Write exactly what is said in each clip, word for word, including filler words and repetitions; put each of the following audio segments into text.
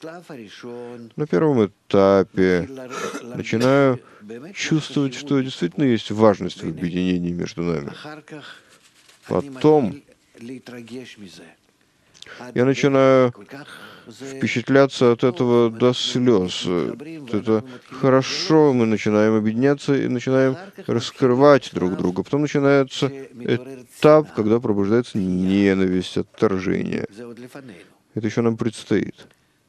На первом этапе начинаю чувствовать, что действительно есть важность в объединении между нами. Потом я начинаю впечатляться от этого до слез. Это хорошо, мы начинаем объединяться и начинаем раскрывать друг друга. Потом начинается этап, когда пробуждается ненависть, отторжение. Это еще нам предстоит.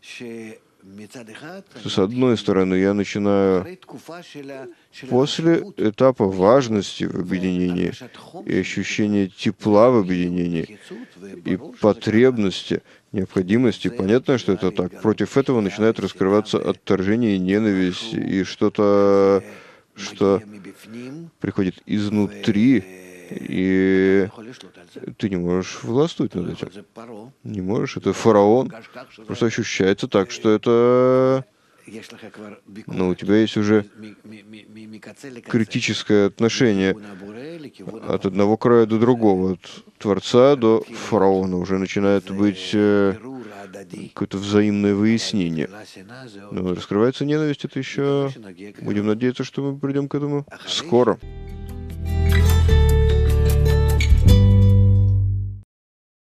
С одной стороны, я начинаю после этапа важности в объединении и ощущения тепла в объединении и потребности, необходимости, понятно, что это так, против этого начинает раскрываться отторжение и ненависть, и что-то, что приходит изнутри, и ты не можешь властвовать над этим. Не можешь, это фараон. Просто ощущается так, что это... Но у тебя есть уже критическое отношение от одного края до другого, от Творца до фараона. Уже начинает быть э, какое-то взаимное выяснение. Но раскрывается ненависть, это еще... Будем надеяться, что мы придем к этому скоро.